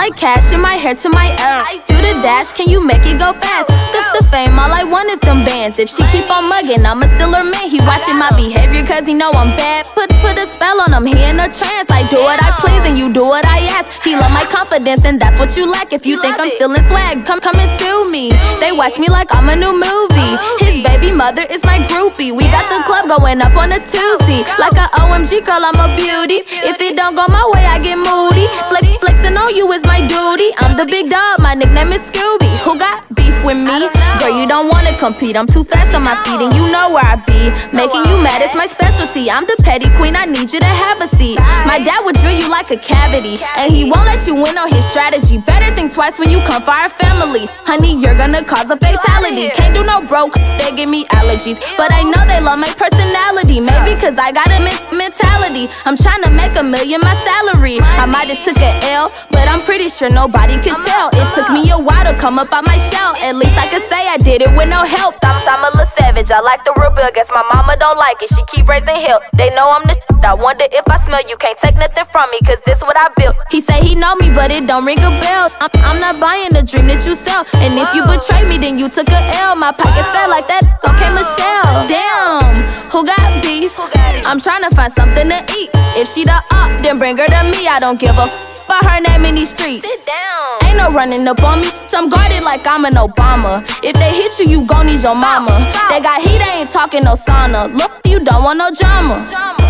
like cash in my hair to my air. Do the dash, can you make it go fast? The fame, all I want is them bands. If she keep on mugging, I'ma still her man. He watching my behavior cause he know I'm bad. Put a spell on him, he in a trance. I do what I please and you do what I ask. He love my confidence and that's what you lack. If you think I'm still in swag, come and sue me. They watch me like I'm a new movie. His baby mother is my groupie. We got the club going up on a Tuesday. Like a OMG girl, I'm a beauty. If it don't go my way, I get moody. Flexing on you is my duty. I'm the big dog, my nickname is Scooby. Who got beef with me? Girl, you don't wanna compete. I'm too fast on my feet and you know where I be. Making you mad is my specialty. I'm the petty queen, I need you to have a seat. My dad would drill you like a cavity, and he won't let you win on his strategy. Better think twice when you come for our family. Honey, you're gonna cause a fatality. Can't do no broke, they give me allergies. But I know they love my personality. Maybe cause I got a mentality. I'm trying to make $1 million my salary. I might have took an L, but I'm pretty sure nobody could tell. It took me a while to come up out my shell. At least I could say I did it with no help. I'm a little savage, I like the real bill. Guess my mama don't like it, she keep raising hell. They know I'm the shit. I wonder if I smell you, can't take nothing from me, cause this what I built. He say he know me, but it don't ring a bell. I'm not buying the dream that you sell. And if you betray me, then you took a L. My pockets felt like that, okay, Michelle. Damn, who got beef? I'm trying to find something to eat. If she the up, then bring her to me. I don't give a about her name in these streets. Sit down. Ain't no running up on me. I'm guarded like I'm an Obama. If they hit you, you gon' need your mama. They got heat, they ain't talking no sauna. Look, you don't want no drama.